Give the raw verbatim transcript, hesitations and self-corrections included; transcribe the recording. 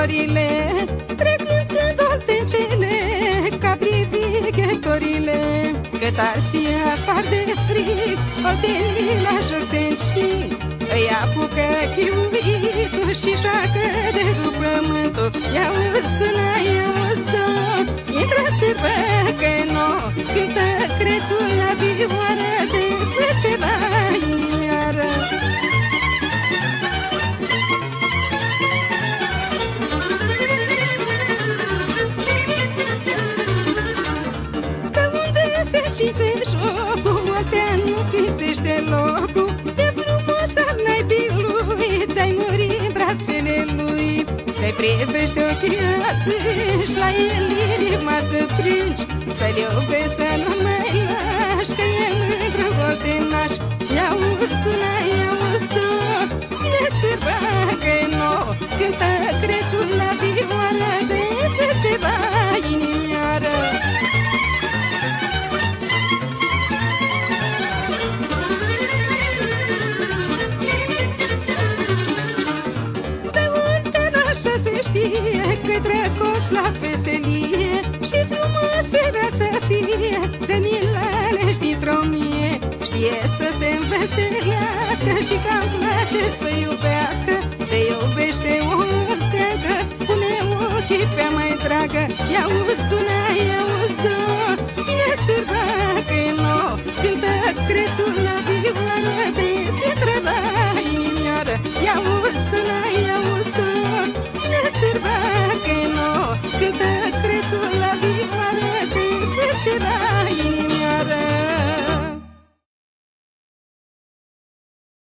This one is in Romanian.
florile, trecând în doltencele ca privighetorile. Cât ar fi afară de frig, oltenii la joc se încin, îi apucă chiuitul și joacă de rup pământul. Ia-uzi sună, ia-uzi dă, intră sârbă că n-o, cântă crețul la vioară, dezmece la inimioară. Se cince jocul, Oltea nu sfințește locul. E frumos al naibilui, te-ai muri în brațele lui. Te-ai privește ochii atinși, la el inima să prânci, să-l iubești, să nu mai lași, că e mândru oltenaș. Ia-uzi sună, ia-uzi dă, ține sârba că-i nouă, cântă crețul la vioară, dezmece la inimioară. Se știe că drăgos la veselie și frumos ferea să fie, de milane-și dintr-o mie. Știe să se înveselească și că-mi place să iubească. Te iubește o olteagă, pune ochii pe-a mai dragă. Ia-uzi sună, ia-uzi dă, ține sârba că-i nouă, cântă crețul la vioară, de-ți intră la inimioară. Ia-uzi sună, ia-uzi dă, ține sârba că-i nouă, cântă crețul la vioară, dezmece la inimioară.